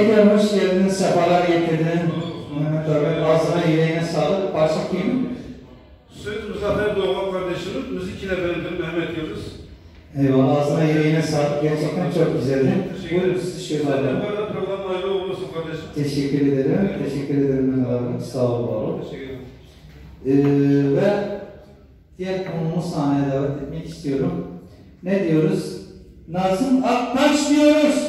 Tekrar hoş geldiniz, sefalar getirdin. Mehmet abi, ağzına yüreğine sağlık. Parça kim? Söz Muzaffer Doğan kardeşimiz, müzik ile benimdir Mehmet Yıldız. Eyvallah, ağzına yüreğine sağlık. Gerçekten çok güzeldi. Buyurun sizi şöyle Sen de alalım. bu arada programın hayırlı olmasın kardeşim. Teşekkür ederim. Teşekkür ederim Mehmet abi. Sağ ol, var ol. Teşekkür ederim. Ve diğer konumu sahneye davet etmek istiyorum. Ne diyoruz? Nazım Aktaş diyoruz.